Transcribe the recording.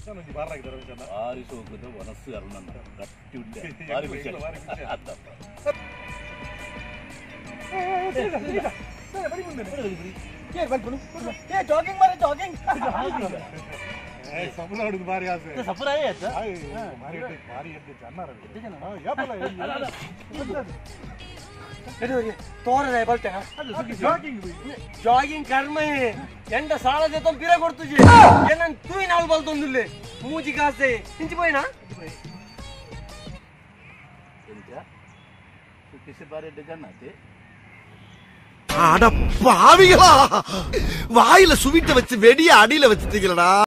ಭಾರಿ ಸೋಕದ ಮನಸ್ಸು ಅರುಣನ್ನ ಗಟ್ಟಿ ಉಂಟೆ ಭಾರಿ ಖುಷಿ ಜಾಗಿಂಗ್ ಮಾರೆ ಜಾಗಿಂಗ್ ಸಪುರ ಹುಡುಗ ಭಾರಿ ಆಸೆ ಸಪುರ ಆಯ್ತಾ ಭಾರಿ ಎದ್ದು ಜನ ತೋರದೆ ಬಲ್ತೇನ ಜಾಗಿಂಗ್ ಕರ್ಮ ಎಂಡ ಸಾಲದೆ ತೊಂದು ಪಿರ ಕೊಡ್ತುಜಿ ಏನನ್ ತೂಯಿ ನಾಳು ಬಲ್ತೊಂದುಲ್ಲೆ ಮೂಜಿ ಕಾಸೆ ಹಿಂಚಿపోయినా ಬಾರಿ ಜನ್ನತಿ அட பாவிகளா வாயில சுவிட்ட வச்சு வெடிய அடியில வச்சுட்டீங்களடா